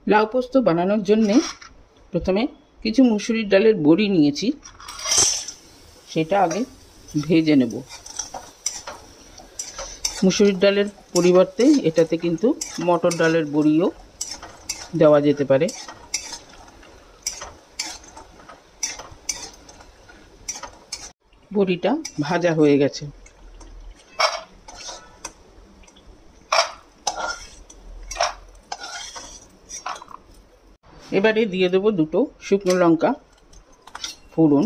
লাউ পোস্ত বানানোর জন্যে প্রথমে কিছু মুসুরির ডালের বড়ি নিয়েছি, সেটা আগে ভেজে নেব। মুসুরির ডালের পরিবর্তে এটাতে কিন্তু মটর ডালের বড়িও দেওয়া যেতে পারে। বড়িটা ভাজা হয়ে গেছে। এবারে দিয়ে দেবো দুটো শুকনো লঙ্কা ফোড়ন।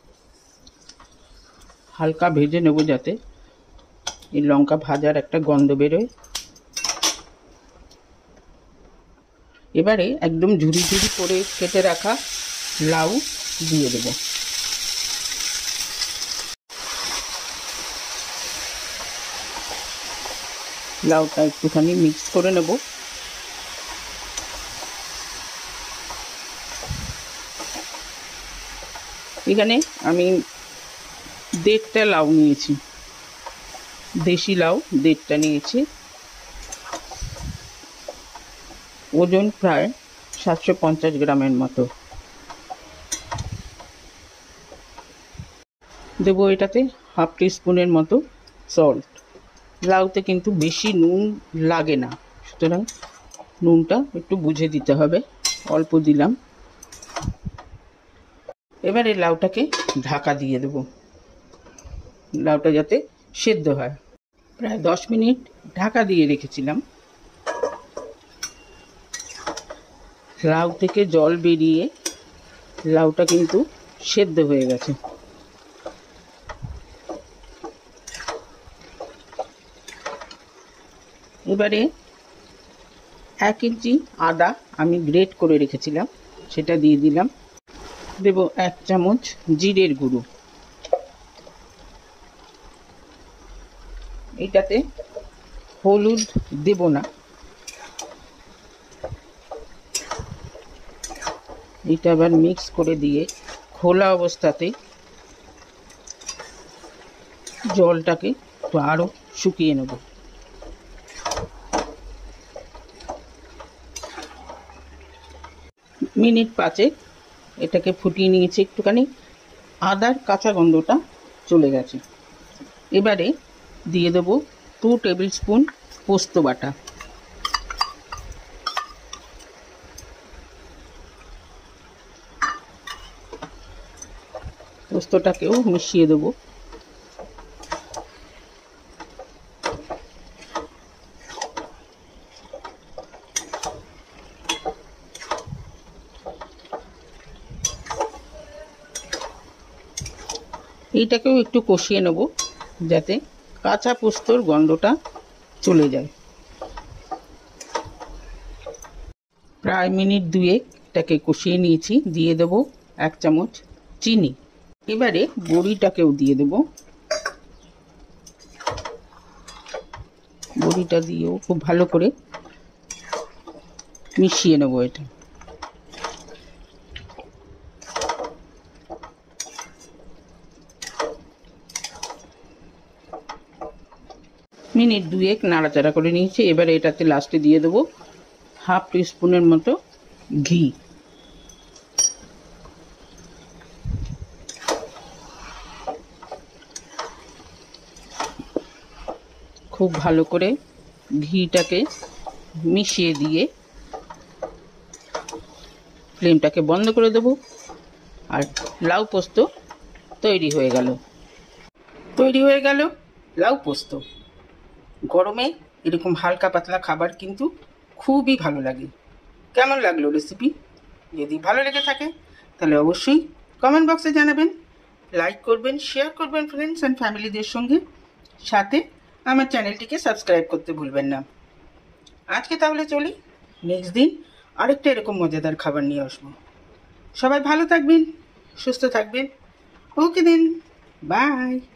হালকা ভেজে নেব যাতে এই লঙ্কা ভাজার একটা গন্ধ বেরোয়। এবারে একদম ঝুরি ঝুরি করে কেটে রাখা লাউ দিয়ে দেব। লাউটা একটুখানি মিক্স করে নেব। এখানে আমি 1.5টা লাউ নিয়েছি, দেশি লাউ 1.5টা নিয়েছি। ওজন প্রায় 750 গ্রামের মতো। দেবো এটাতে হাফ টিস্পুনের মতো সল্ট। লাউতে কিন্তু বেশি নুন লাগে না, সুতরাং নুনটা একটু বুঝে দিতে হবে। অল্প দিলাম। এবারে লাউটাকে ঢাকা দিয়ে দেব, লাউটা যাতে সেদ্ধ হয়। প্রায় 10 মিনিট ঢাকা দিয়ে রেখেছিলাম। লাউ থেকে জল বেরিয়ে লাউটা কিন্তু সেদ্ধ হয়ে গেছে। এবারে 1 ইঞ্চি আদা আমি গ্রেট করে রেখেছিলাম, সেটা দিয়ে দিলাম। দেব 1 চামচ জিরের গুঁড়ো। এটাতে হলুদ দেব না। এটা আবার মিক্স করে দিয়ে খোলা অবস্থাতে জলটাকে একটু আরও শুকিয়ে নেব। মিনিট 5 এটাকে ফুটিয়ে নিয়েছি একটুখানি। আদার কাঁচা গন্ধটা চলে গেছে। এবারে দিয়ে দেবো 2 টেবিল স্পুন পোস্ত বাটা। পোস্তটাকেও মিশিয়ে দেবো। এইটাকেও একটু কষিয়ে নেব যাতে কাঁচা পোস্তর গন্ধটা চলে যায়। প্রায় মিনিট 2 এটাকে কষিয়ে নিয়েছি। দিয়ে দেব 1 চামচ চিনি। এবারে বড়িটাকেও দিয়ে দেব। বড়িটা দিয়েও খুব ভালো করে মিশিয়ে নেব এটা। মিনিট 2 নাড়াচাড়া করে নিয়েছি। এবারে এটাতে লাস্টে দিয়ে দেবো হাফ টিস্পুনের মতো ঘি। খুব ভালো করে ঘিটাকে মিশিয়ে দিয়ে ফ্লেমটাকে বন্ধ করে দেবো। আর লাউ পোস্ত তৈরি হয়ে গেল। লাউ পোস্ত। গরমে এরকম হালকা পাতলা খাবার কিন্তু খুবই ভালো লাগে। কেমন লাগলো রেসিপি? যদি ভালো লেগে থাকে তাহলে অবশ্যই কমেন্ট বক্সে জানাবেন, লাইক করবেন, শেয়ার করবেন ফ্রেন্ডস অ্যান্ড ফ্যামিলিদের সঙ্গে। সাথে আমার চ্যানেলটিকে সাবস্ক্রাইব করতে ভুলবেন না। আজকে তাহলে চলি, নেক্সট দিন আরেকটা এরকম মজাদার খাবার নিয়ে আসবো। সবাই ভালো থাকবেন, সুস্থ থাকবেন। Okay then, by.